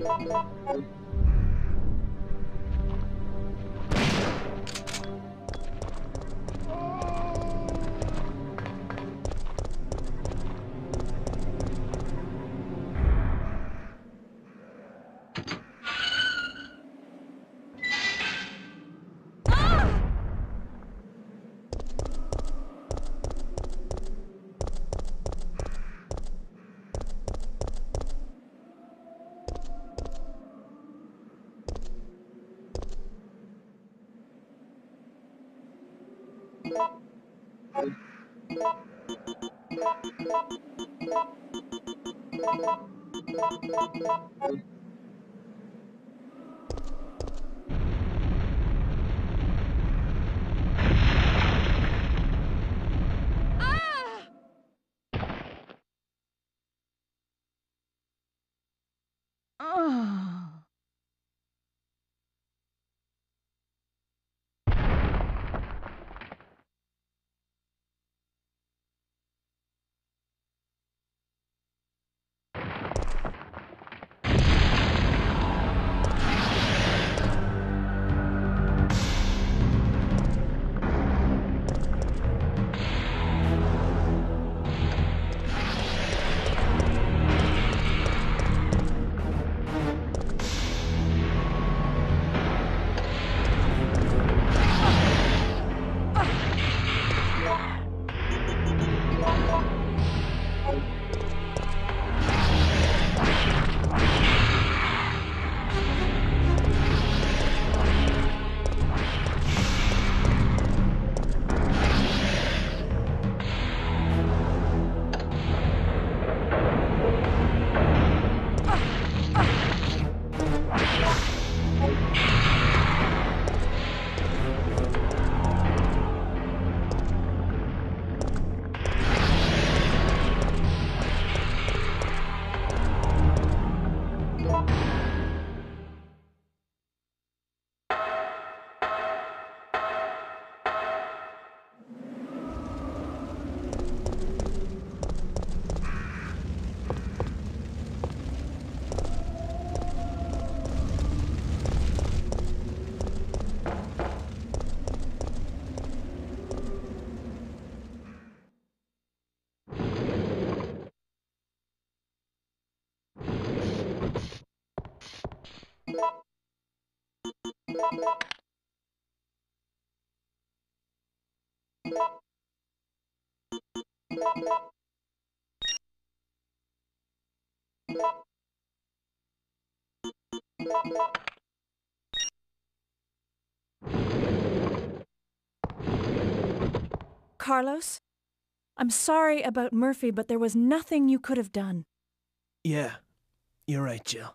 Carlos, I'm sorry about Murphy, but there was nothing you could have done. Yeah, you're right, Jill.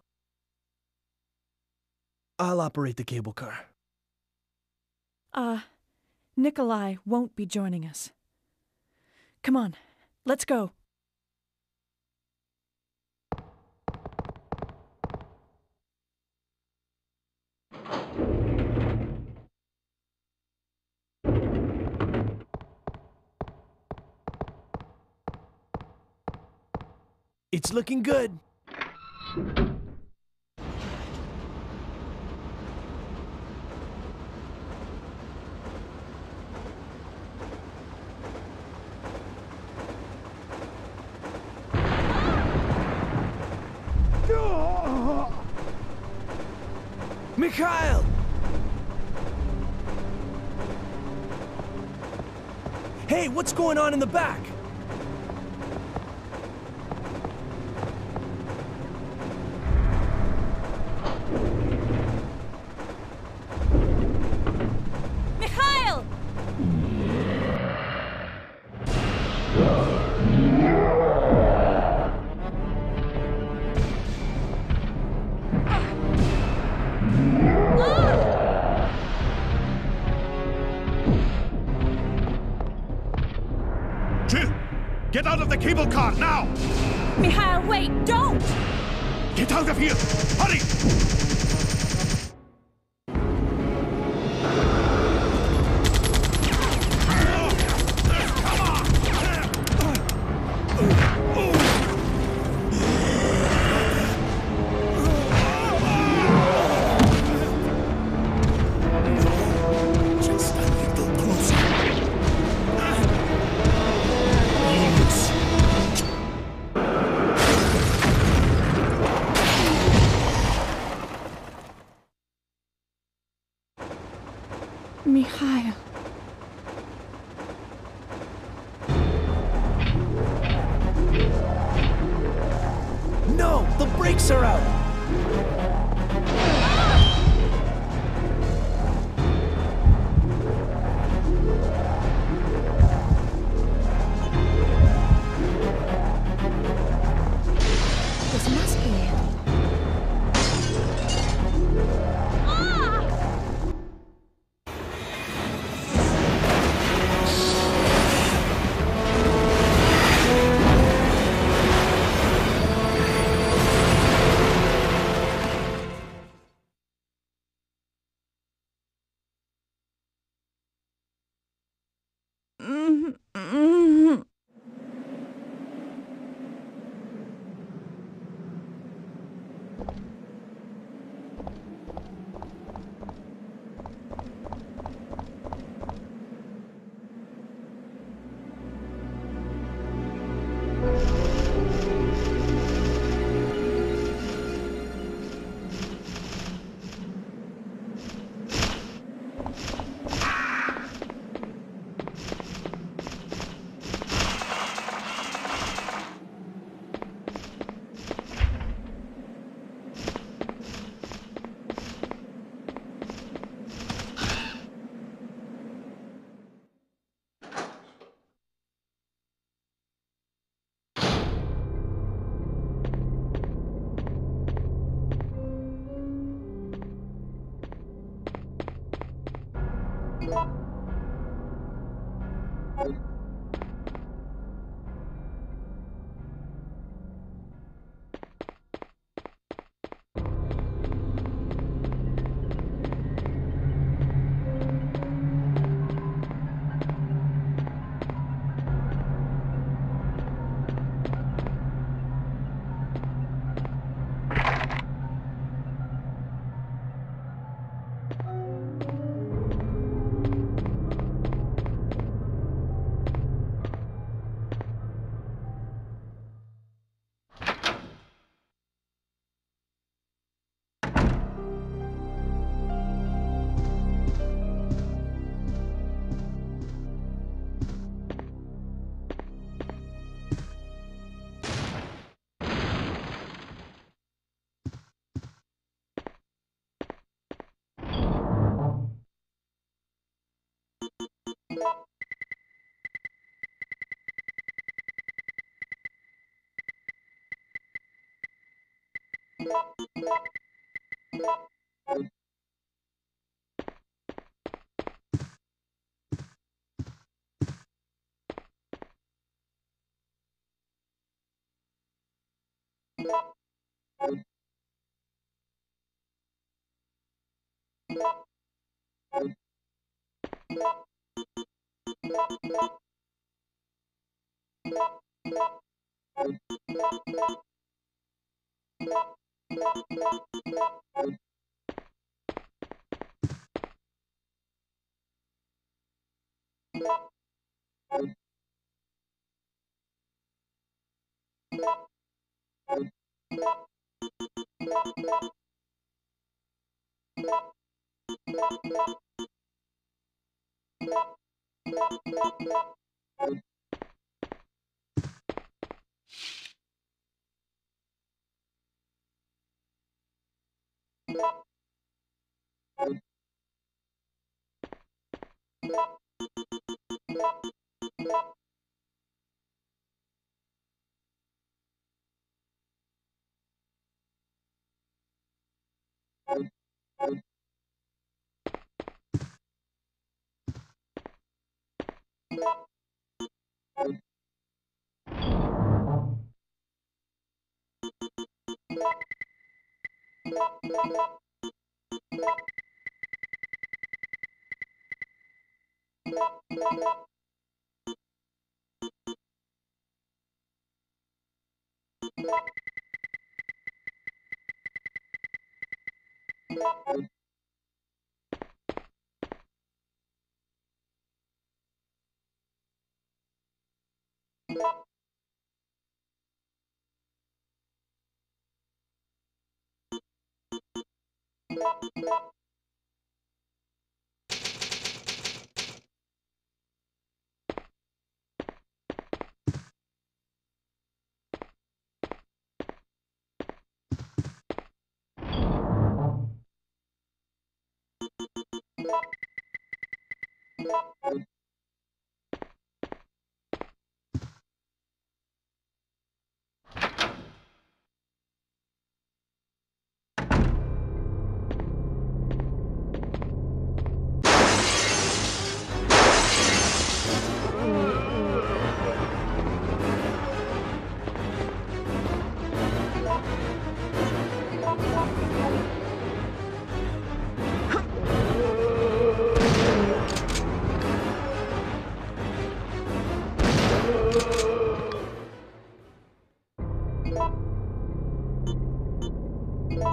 I'll operate the cable car. Nikolai won't be joining us. Come on, let's go. It's looking good. Mikhail! Hey, what's going on in the back? Mikhail! Jill! Get out of the cable car, now! Mikhail, wait, don't! Get out of here! Hurry! Come on! Mikhail. No! The brakes are out! This must be it.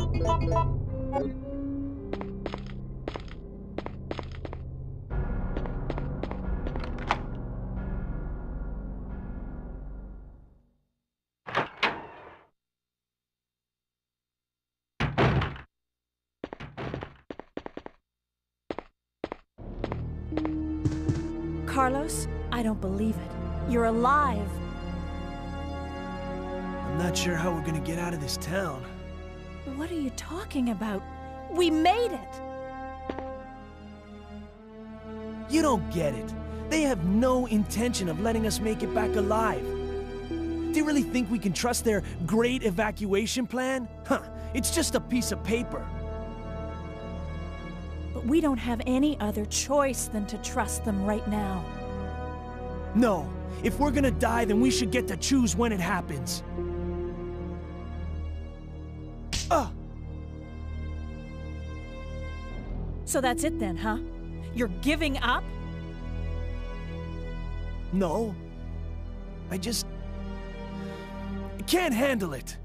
Carlos, I don't believe it. You're alive. I'm not sure how we're gonna get out of this town. What are you talking about? We made it! You don't get it. They have no intention of letting us make it back alive. Do you really think we can trust their great evacuation plan? Huh, it's just a piece of paper. But we don't have any other choice than to trust them right now. No, if we're gonna die, then we should get to choose when it happens. So that's it then, huh? You're giving up? No. I can't handle it.